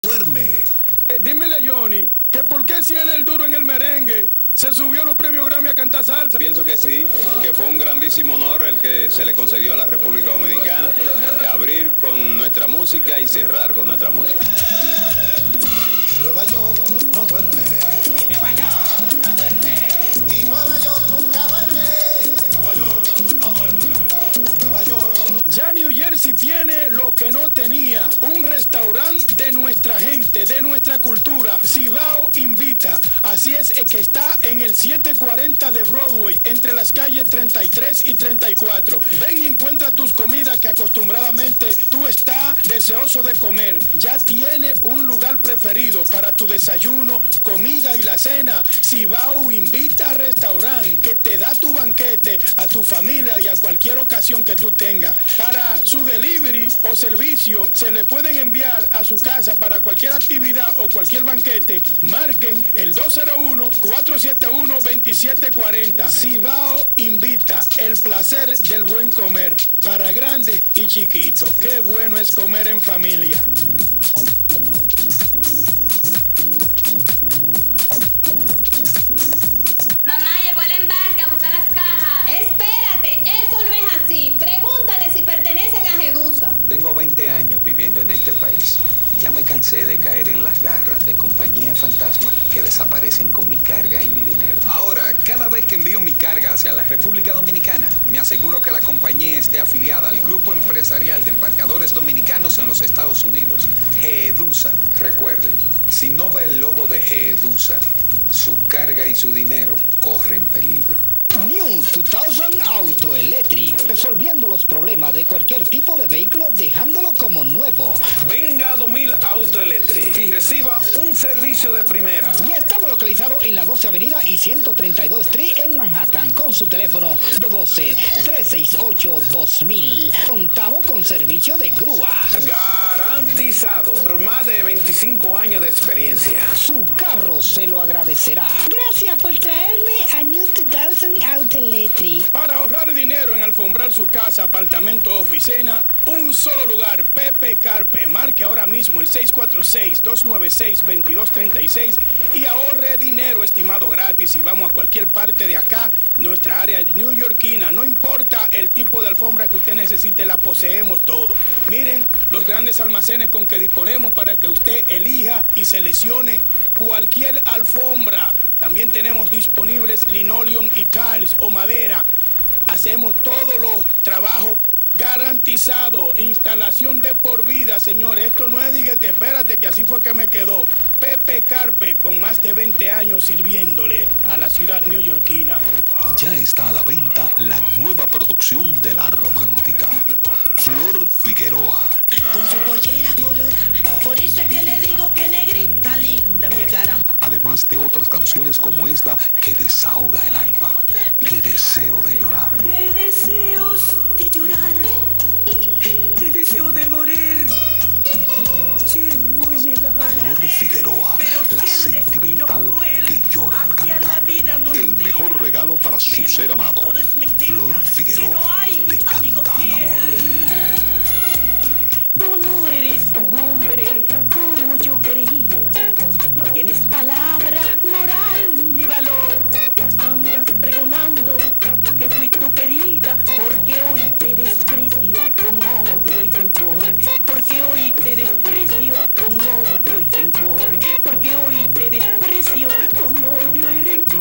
duerme. Dímele a Johnny que por qué si él es el duro en el merengue se subió a los premios Grammy a cantar salsa. Pienso que sí, que fue un grandísimo honor el que se le concedió a la República Dominicana, abrir con nuestra música y cerrar con nuestra música. Y Nueva York no duerme. Nueva York no duerme. Y Nueva York nunca duerme. Nueva York no duerme. Nueva York. Ya New Jersey tiene lo que no tenía, un restaurante de nuestra gente, de nuestra cultura. Cibao invita. Así es que está en el 740 de Broadway, entre las calles 33 y 34. Ven y encuentra tus comidas que acostumbradamente tú estás deseoso de comer. Ya tiene un lugar preferido para tu desayuno, comida y la cena. Cibao invita a restaurante que te da tu banquete a tu familia y a cualquier ocasión que tú tengas. Para su delivery o servicio se le pueden enviar a su casa para cualquier actividad o cualquier banquete. Marquen el 201-471-2740. Cibao invita, el placer del buen comer para grandes y chiquitos. Qué bueno es comer en familia. Mamá, llegó el embarque a buscar las cajas. Espérate, eso no es así. Pregúntale si pertenecen a Gedusa. Tengo 20 años viviendo en este país. Ya me cansé de caer en las garras de compañías fantasmas que desaparecen con mi carga y mi dinero. Ahora, cada vez que envío mi carga hacia la República Dominicana, me aseguro que la compañía esté afiliada al Grupo Empresarial de Embarcadores Dominicanos en los Estados Unidos, Gedusa. Recuerde, si no ve el logo de Gedusa, su carga y su dinero corren peligro. New 2000 Auto Electric, resolviendo los problemas de cualquier tipo de vehículo, dejándolo como nuevo. Venga a 2000 Auto Electric y reciba un servicio de primera. Y estamos localizados en la 12 Avenida y 132 Street en Manhattan, con su teléfono 212-368-2000. Contamos con servicio de grúa. Garantizado por más de 25 años de experiencia. Su carro se lo agradecerá. Gracias por traerme a New 2000 Auto Electric. Para ahorrar dinero en alfombrar su casa, apartamento o oficina, un solo lugar, Pepe Carpe. Marque ahora mismo el 646-296-2236 y ahorre dinero, estimado, gratis. Y vamos a cualquier parte de acá, nuestra área neoyorquina. No importa el tipo de alfombra que usted necesite, la poseemos todo. Miren los grandes almacenes con que disponemos para que usted elija y seleccione cualquier alfombra. También tenemos disponibles linoleum y tiles o madera. Hacemos todos los trabajos garantizados. Instalación de por vida, señores. Esto no es diga que espérate que así fue que me quedó. Pepe Carpe, con más de 20 años sirviéndole a la ciudad neoyorquina. Ya está a la venta la nueva producción de La Romántica. Flor Figueroa. Con su pollera colorada, por eso es que le digo que negrita linda, oye caramba. Además de otras canciones como esta que desahoga el alma. Qué deseo de llorar. Qué deseos de llorar, qué deseo de morir. Flor Figueroa, la sentimental que llora al cantar. El mejor regalo para su ser amado. Flor Figueroa le canta al amor. Tú no eres un hombre como yo creía. No tienes palabra, moral ni valor. Andas pregonando que fui tu querida, porque hoy te desprecio con odio y rencor. Porque hoy te desprecio con odio y rencor. Porque hoy te desprecio con odio y rencor.